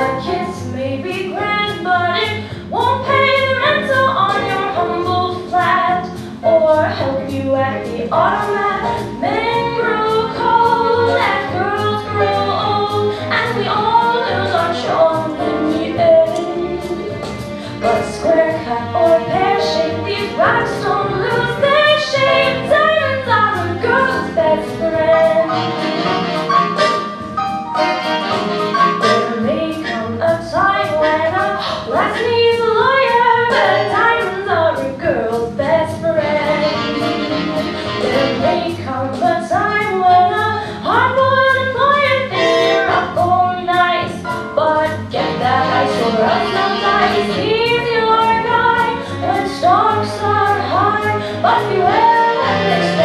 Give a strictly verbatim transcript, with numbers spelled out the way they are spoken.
A kiss may be grand, but it won't pay the rental on your humble flat, or help you at the automat. Men grow cold and girls grow old, and we all lose our charm in the end. But square cut or pear shape, these rocks don't lose their shape. Diamonds are a girl's best friend. There may come a time when a lass needs a lawyer, but diamonds are a girl's best friend. There may come a time when a hard-boiled employer thinks you're up all nice, but get that ice or else no dice. He's your guy when stocks are high, but beware when they